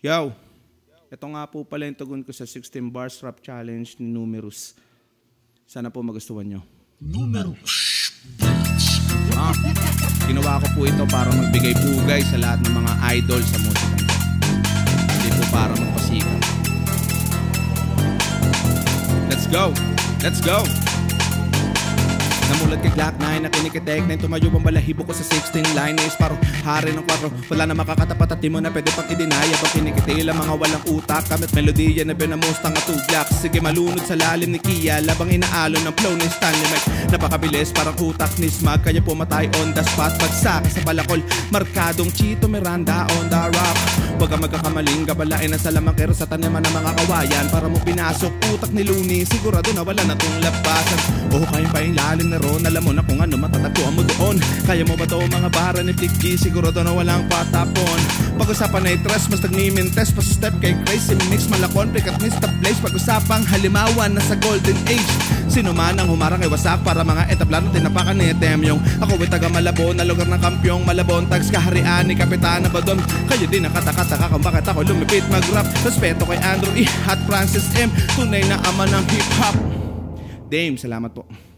Yo, ito nga po pala yung tugon ko sa 16 bars rap challenge ni Numerous. Sana po magustuhan nyo. Numerous. Ginawa ko po ito para magbigay pugay sa lahat ng mga idol sa musika. Hindi po para magpasikat. Let's go! Let's go! Namulat kay Glock 9 na kinikitek na tumayo ang balahibo ko sa 16 line is parang hari ng 4. Wala na makakatapat at di mo na pwede pang idinaya. Pag kinikitil ang mga walang utak kamit melodiya na binamustang at tuglak. Sige malunod sa lalim ni Kia labang inaalon ng flow ni Stanley Mike. Napakabilis parang utak ni Smag kaya pumatay on the spot. Pagsaka sa balakol markadong Chito Miranda on the rock. Huwag ka magkakamaling gabalain na sa lamang kero sa tanaman ng mga kawayan. Para mo pinasok utak ni Looney sigurado na wala na tong labasan. Oh kayang pa yung lalim na ron, alam mo na kung ano matatagpuan mo doon. Kaya mo ba to mga bara ni Flick G? Sigurado na walang patapon. Pag-usapan ay trust, mas nagmimintes pa sa step kay Crazy Mix malakon, pick at miss the place. Pag-usapang halimawan na sa golden age. Sino man ang humarang ay wasak para mga etablano tinapakan ni Temyong. Ako ay taga Malabon na lugar ng kampyong Malabon tags kaharian ni Kapitana Badon. Kayo din nakataka-taka kung bakit ako lumipit mag-rap. Respeto kay Andrew E. at Francis M. Tunay na ama ng hip-hop. Dame, salamat po.